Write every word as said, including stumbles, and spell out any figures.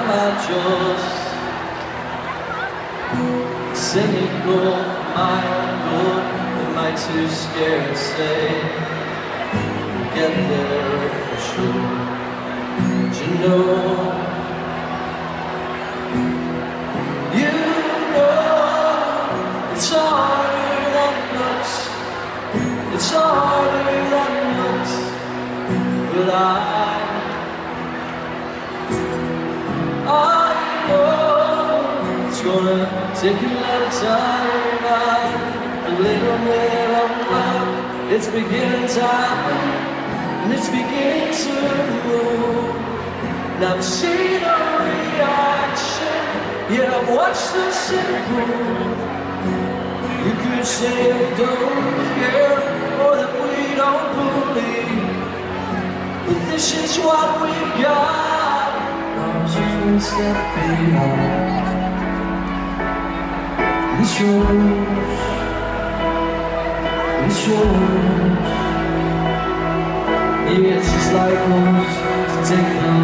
I just cynical for my own good? Am I too scared to say get there for sure? But you know, you know it's harder than it looks. It's harder than it looks. But I I know it's gonna take a lot of time, a little bit of luck. It's beginning time, and it's beginning to move. Now I've seen a reaction, yeah, I've watched us improve. You could say we don't care, or that we don't believe, but this is what we've got. One step behind. It's yours, it's yours. Yeah, it's just like us to take the